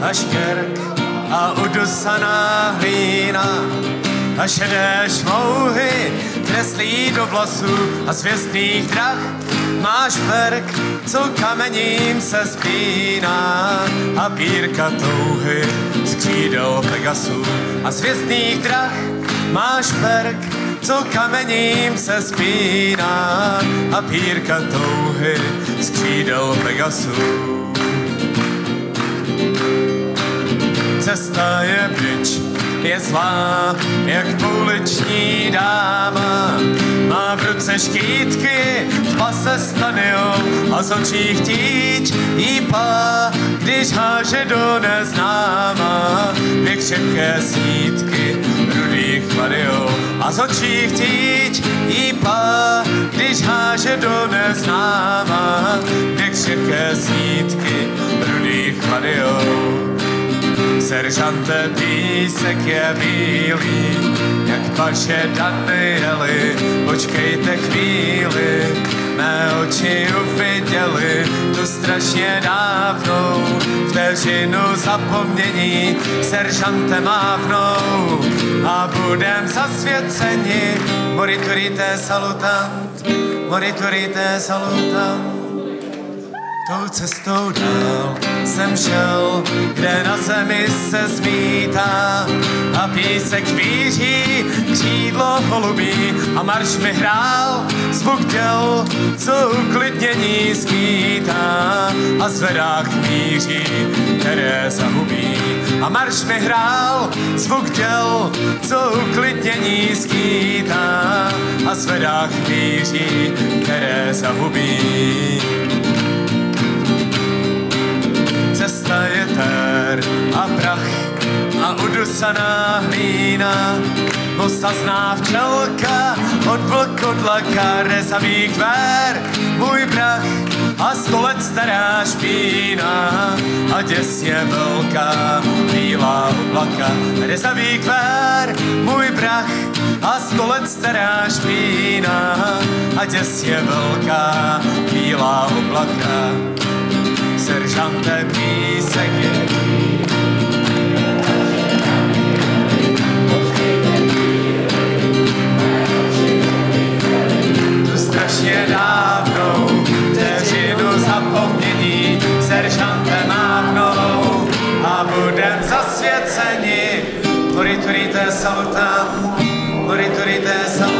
až krk a udusaná hlína a šedé šmouhy kreslí do vlasů a z hvězdných drah máš perk, co kamením se spíná a pírka touhy z křídel Pegasů a z hvězdných drah máš perk, co kamením se spíná a pírka touhy z křídel Pegasů. Cesta je pryč, je zlá, jak pouliční dáma. Má v ruce štítky, v pase stanio a z očí chtíč jí pá, když háže do neznáma. Dvě křehké sítky, rudých chladio a z očí chtíč jí pá, když háže do neznáma. Dvě křehké sítky, rudých chladio. Seržante, písek je bílý, jak paše Danieli, počkejte chvíli, mé oči uviděli tu strašně dávnou vteřinu zapomnění, seržante mávnou a budem zasvěceni. Moriturite salutant, moriturite salutant. Tou cestou dál jsem šel, kde na zemi se zmítá a písek víří, křídlo holubí a marš mi hrál zvuk děl, co uklidnění skýtá a zvedách míří, které zahubí. A marš mi hrál zvuk děl, co uklidnění skýtá a zvedách míří, které zahubí. Cesta je tér a prach a udusaná hlína, osazná včelka od vlkodlaka, rezavý kvér, můj brach a 100 let stará špína a děsně velká bílá oblaka. Rezavý kvér, můj brach a 100 let stará špína a děsně velká bílá oblaka. Seržante, písek je tu strašně dávnou vteřinu zapomnění, seržante mávnou a budem zasvěceni. Moriturite salutant, moriturite salutant.